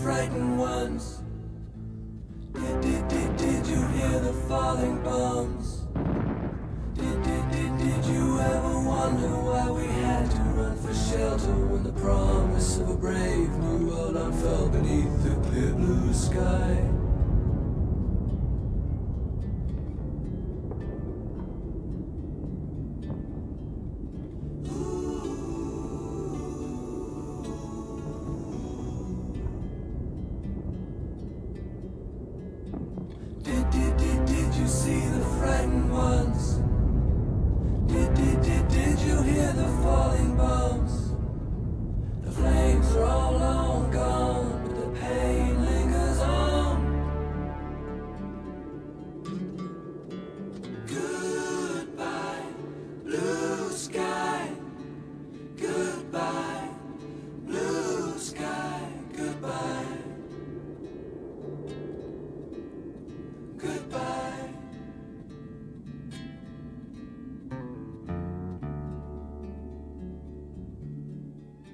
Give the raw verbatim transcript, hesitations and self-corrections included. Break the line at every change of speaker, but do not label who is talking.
frightened ones? Did, did, did, did you hear the falling bombs? Did, did, did, did you ever wonder why we had to run for shelter when the promise of a brave new world unfurled beneath the clear blue sky? Did, did, did, did you see the frightened ones? Did, did, did, did you hear the falling bombs?